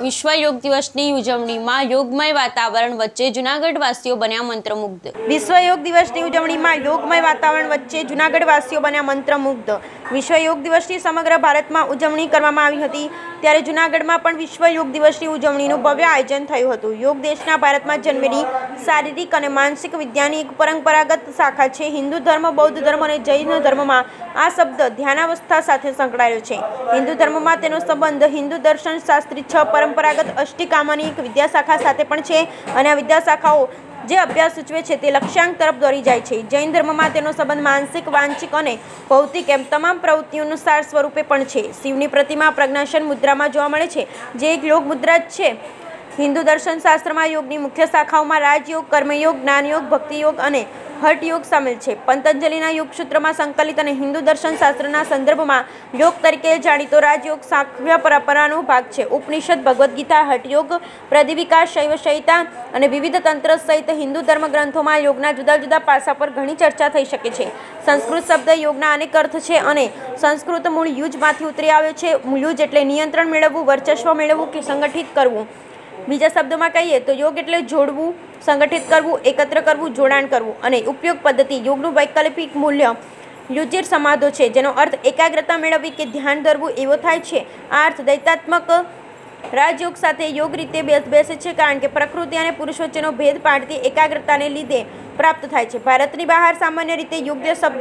વિશ્વ યોગ દિવસની ઉજવણીમાં યોગમય વાતાવરણ વચ્ચે જૂનાગઢવાસીઓ બન્યા મંત્રમુગ્ધ। વિશ્વ યોગ દિવસની ઉજવણીમાં યોગમય વાતાવરણ વચ્ચે જૂનાગઢવાસીઓ બન્યા મંત્રમુગ્ધ। વિશ્વ યોગ દિવસની સમગ્ર ભારતમાં ઉજવણી કરવામાં આવી હતી, ત્યારે જૂનાગઢમાં પણ વિશ્વ યોગ દિવસની ઉજવણીનું ભવ્ય આયોજન થયું હતું। યોગ દેશના ભારતમાં જન્મેલી શારીરિક અને માનસિક વિદ્યાની એક પરંપરાગત શાખા છે। હિન્દુ ધર્મ, બૌદ્ધ ધર્મ અને જૈન ધર્મમાં આ શબ્દ ધ્યાનાવસ્થા સાથે સંકળાયેલો છે। હિન્દુ ધર્મમાં તેનો સંબંધ હિન્દુ દર્શન શાસ્ત્રી 6 પરંપરાગત અષ્ટિકામાની એક વિદ્યાશાખા સાથે પણ છે, અને આ વિદ્યાશાખાઓ જે અભ્યાસ સૂચવે છે તે લક્ષ્યાંક તરફ દોરી જાય છે। જૈન ધર્મમાં તેનો સંબંધ માનસિક, વાંચિક અને ભૌતિક એમ તમામ પ્રવૃત્તિઓનું સાર સ્વરૂપે પણ છે। શિવની પ્રતિમા પ્રજ્ઞાસન મુદ્રામાં જોવા મળે છે, જે એક યોગ મુદ્રા જ છે। હિન્દુ દર્શન શાસ્ત્રમાં યોગની મુખ્ય શાખાઓમાં રાજયોગ, કર્મયોગ, જ્ઞાનયોગ, ભક્તિયોગ અને હઠ યોગ સામેલ છે। પતંજલિના યોગસૂત્રમાં સંકલિત અને હિન્દુ દર્શન શાસ્ત્રના સંદર્ભમાં યોગ તરીકે જાણીતો રાજયોગ સાંખ્ય પરંપરાનો ભાગ છે। ઉપનિષદ, ભગવદ્ ગીતા, હઠ યોગ, પ્રદીપિકા, શૈવ સંહિતા અને વિવિધ તંત્ર સહિત હિન્દુ ધર્મ ગ્રંથોમાં યોગના જુદા જુદા પાસા પર ઘણી ચર્ચા થઈ શકે છે। સંસ્કૃત શબ્દ યોગના અનેક અર્થ છે અને સંસ્કૃત મૂળ યુજમાંથી ઉતરી આવ્યો છે। યુજ એટલે નિયંત્રણ મેળવવું, વર્ચસ્વ મેળવવું કે સંગઠિત કરવું। બીજા શબ્દોમાં કહીએ તો યોગ એટલે જોડવું, સંગઠિત કરવું, એકત્ર કરવું, જોડાણ કરવું। અને ઉપયોગ પદ્ધતિ યોગનું વૈકલ્પિક મૂલ્ય યુજિર સમાધો છે, જેનો અર્થ એકાગ્રતા મેળવવી કે ધ્યાન ધરવું એવો થાય છે। આ અર્થ દૈતાત્મક રાજયોગ સાથે યોગ રીતે બેસે છે, કારણ કે પ્રકૃતિ અને પુરુષ વચ્ચેનો ભેદ પાડતી એકાગ્રતાને લીધે પ્રાપ્ત થાય છે। ભારતની બહાર સામાન્ય રીતે યોગ્ય શબ્દ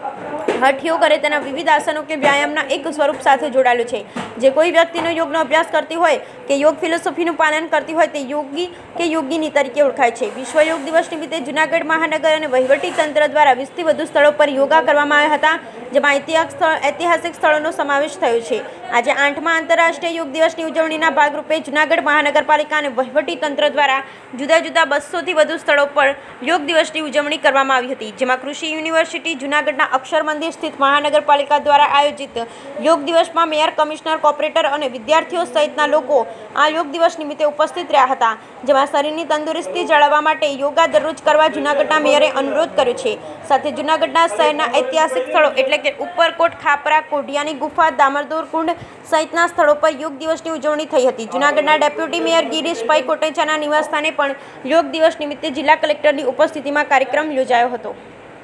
હઠયોગ અને તેના વિવિધ આસનો કે વ્યાયામના એક સ્વરૂપ સાથે જોડાયેલું છે। જે કોઈ વ્યક્તિનો યોગનો અભ્યાસ કરતી હોય કે યોગ ફિલોસોફીનું પાલન કરતી હોય તે યોગી કે યોગિની તરીકે ઓળખાય છે। વિશ્વ યોગ દિવસ નિમિત્તે જૂનાગઢ મહાનગર અને વહીવટી તંત્ર દ્વારા 20થી વધુ સ્થળો પર યોગા કરવામાં આવ્યા હતા, જેમાં ઐતિહાસિક સ્થળોનો સમાવેશ થયો છે। આજે 8મા આંતરરાષ્ટ્રીય યોગ દિવસની ઉજવણીના ભાગરૂપે જૂનાગઢ મહાનગરપાલિકા અને વહીવટી તંત્ર દ્વારા જુદા જુદા 200થી વધુ સ્થળો પર યોગ દિવસની ઉજવણી કરવામાં આવી હતી, જેમાં કૃષિ યુનિવર્સિટી જૂનાગઢના અક્ષર મંદિર સ્થિત મહાનગરપાલિકા દ્વારા આયોજિત યોગ દિવસમાં મેયર, કમિશનર, કોર્પોરેટર અને વિદ્યાર્થીઓ સહિતના લોકો આ યોગ દિવસ નિમિત્તે ઉપસ્થિત રહ્યા હતા, જેમાં શરીરની તંદુરસ્તી જાળવવા માટે યોગા દરરોજ કરવા જૂનાગઢના મેયરે અનુરોધ કર્યો છે। સાથે જૂનાગઢના શહેરના ઐતિહાસિક સ્થળો એટલે કે ઉપરકોટ, ખાપરા, કોઢિયાની ગુફા, દામોદર કુંડ સહિતના સ્થળો પર યોગ દિવસની ઉજવણી થઈ હતી। જૂનાગઢના ડેપ્યુટી મેયર ગિરીશભાઈ કોટેચાના નિવાસસ્થાને પણ યોગ દિવસ નિમિત્તે જિલ્લા કલેક્ટરની ઉપસ્થિતિમાં કાર્યક્રમ યોજાયો હતો।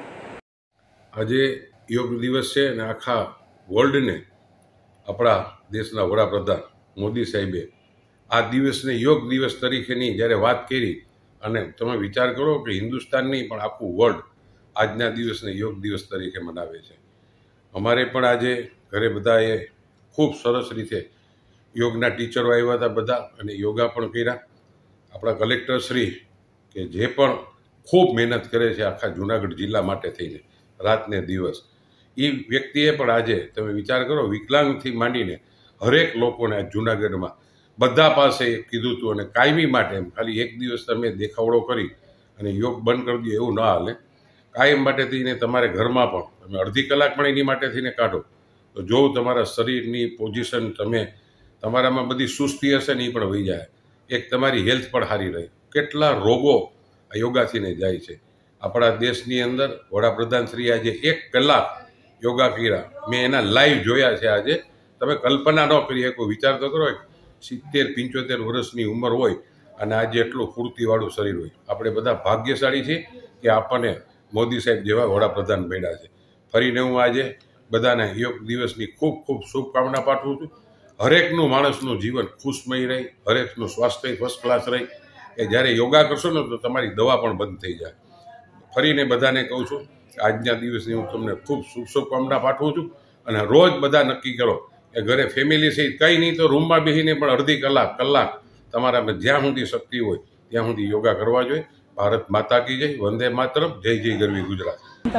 આજે યોગ દિવસ છે અને આખા વર્લ્ડને આપણા દેશના વડાપ્રધાન મોદી સાહેબે આ દિવસને યોગ દિવસ તરીકેની જ્યારે વાત કરી, અને તમે વિચાર કરો કે હિન્દુસ્તાનની પણ આખું વર્લ્ડ આજના દિવસને યોગ દિવસ તરીકે મનાવે છે। અમારે પણ આજે ઘરે બધાએ ખૂબ સરસ રીતે યોગના ટીચરો આવ્યા હતા બધા, અને યોગા પણ કર્યા। આપણા કલેક્ટરશ્રી કે જે પણ ખૂબ મહેનત કરે છે આખા જૂનાગઢ જિલ્લા માટે થઈને રાતને દિવસ, એ વ્યક્તિએ પણ આજે તમે વિચાર કરો વિકલાંગથી માંડીને હરેક લોકોને જૂનાગઢમાં બધા પાસે કીધું હતું, અને કાયમી માટે એમ ખાલી એક દિવસ તમે દેખાવડો કરી અને યોગ બંધ કરી દો એવું ના હાલે। કાયમ માટે થઈને તમારે ઘરમાં પણ તમે અડધી કલાક પણ એની માટે થઈને કાઢો તો જો તમારા શરીરની પોઝિશન તમારામાં બધી સુસ્તી હશે ને એ પણ વહી જાય, એક તમારી હેલ્થ પણ સારી રહે। કેટલા રોગો આ યોગાથીને જાય છે। આપણા દેશની અંદર વડાપ્રધાનશ્રી આજે 1 કલાક યોગા કર્યા, મેં એના લાઈવ જોયા છે। આજે તમે કલ્પના ન કરી શકો, વિચાર તો કરો 70-75 વર્ષની ઉંમર હોય અને આજે એટલું ફૂર્તિવાળું શરીર હોય। આપણે બધા ભાગ્યશાળી છીએ કે આપણને મોદી સાહેબ જેવા વડાપ્રધાન મળ્યા છે। ફરીને હું આજે બધાને યોગ દિવસની ખૂબ ખૂબ શુભકામના પાઠવું છું। હરેકનું માણસનું જીવન ખુશમય રહે, હરેકનું સ્વાસ્થ્ય ફર્સ્ટ ક્લાસ રહે, કે જ્યારે યોગા કરશો ને તો તમારી દવા પણ બંધ થઈ જાય। ફરીને બધાને કહું છું આજના દિવસની હું તમને ખૂબ શુભકામના પાઠવું છું, અને રોજ બધા નક્કી કરો કે ઘરે ફેમિલી સહિત કંઈ નહીં તો રૂમમાં બેસીને પણ અડધી કલાક તમારામાં જ્યાં સુધી શક્તિ હોય ત્યાં સુધી યોગા કરવા જોઈએ। ભારત માતા કી જય, વંદે માતરમ, જય જય ગરવી ગુજરાત।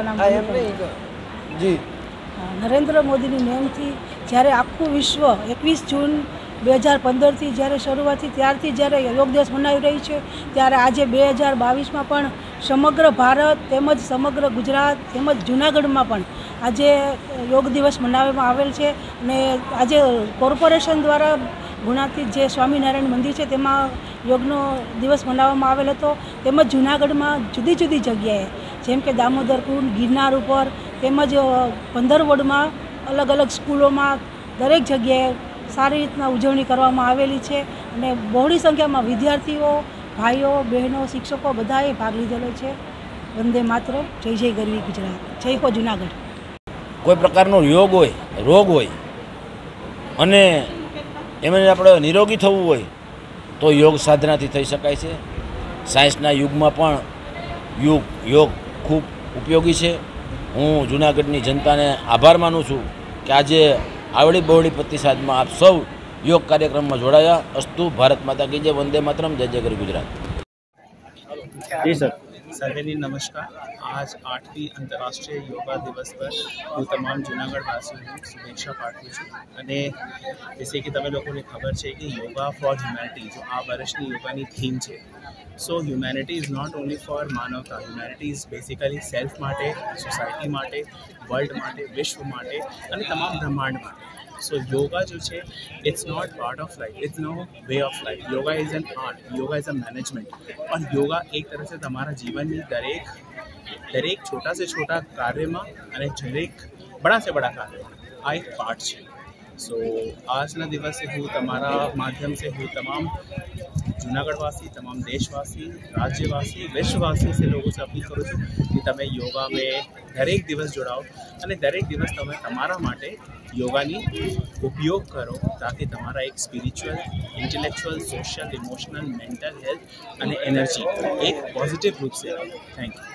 જી નરેન્દ્ર મોદીની નેમથી જ્યારે આખું વિશ્વ 21 જૂન 2015થી જ્યારે શરૂઆત થઈ ત્યારથી જ્યારે યોગ દિવસ મનાવી રહી છે, ત્યારે આજે 2022માં પણ સમગ્ર ભારત તેમજ સમગ્ર ગુજરાત તેમજ જૂનાગઢમાં પણ આજે યોગ દિવસ મનાવવામાં આવેલ છે। અને આજે કોર્પોરેશન દ્વારા ગુણાતીત જે સ્વામિનારાયણ મંદિર છે તેમાં યોગનો દિવસ મનાવવામાં આવેલ હતો, તેમજ જૂનાગઢમાં જુદી જુદી જગ્યાએ જેમ કે દામોદર કુંડ, ગિરનાર ઉપર તેમજ 15 વોર્ડમાં અલગ અલગ સ્કૂલોમાં દરેક જગ્યાએ સારી રીતના ઉજવણી કરવામાં આવેલી છે। અને બહોળી સંખ્યામાં વિદ્યાર્થીઓ, ભાઈઓ, બહેનો, શિક્ષકો બધાએ ભાગ લીધેલો છે. વંદે માતરમ, જય જય ગરવી ગુજરાત, જય હો જુનાગઢ. કોઈ પ્રકારનો રોગ હોય અને એમને આપણે નિરોગી થવું હોય તો યોગ સાધનાથી થઈ શકાય છે. સાયન્સના યુગમાં પણ યોગ ખૂબ ઉપયોગી છે. હું જૂનાગઢની જનતાને આભાર માનું છું કે આજે આવડી બહોળી પ્રતિસાદમાં આપ સૌ योग कार्यक्रम में जोड़ाया. अस्तु. भारत माता की जय. वंदे मातरम. जय जय गरी गुजरात. जी सर. सर्वेनी नमस्कार. आज 8મી अंतर्राष्ट्रीय योगा दिवस पर હું તમામ જૂનાગઢવાસીઓને શુભેચ્છા પાઠવું છું. અને જैसे कि તમે લોકોને ખબર છે કે યોગા ફોર હ્યુમેનિટી જો આ વર્ષની યોગાની થીમ છે. So humanity is not only for માનવતા. હ્યુમેનિટી ઇઝ બેસિકલી સેલ્ફ માટે, સોસાયટી માટે, વર્લ્ડ માટે, વિશ્વ માટે અને તમામ બ્રહ્માંડ માટે. So yoga जो है it's not part of life, it's no way of life. Yoga is an art, yoga is a management. और योगा एक तरह से તમારા જીવનની દરેક छोटा से छोटा કાર્યમાં અને દરેક बड़ा से बड़ा કાર્યમાં આ એક પાર્ટ છે. સો આજના દિવસે હું તમારા માધ્યમ से હું તમામ જૂનાગઢવાસી, તમામ દેશવાસી, રાજ્યવાસી, વિશ્વવાસી से लोगों से अपील करूँ છું कि તમે યોગા में દરેક દિવસ જોડાઓ અને દરેક દિવસ તમે તમારા માટે યોગાની ઉપયોગ કરો તાકી તમારા એક spiritual, intellectual, social, emotional, mental health અને એનર્જી એક पॉजिटिव रूप से आए. Thank you.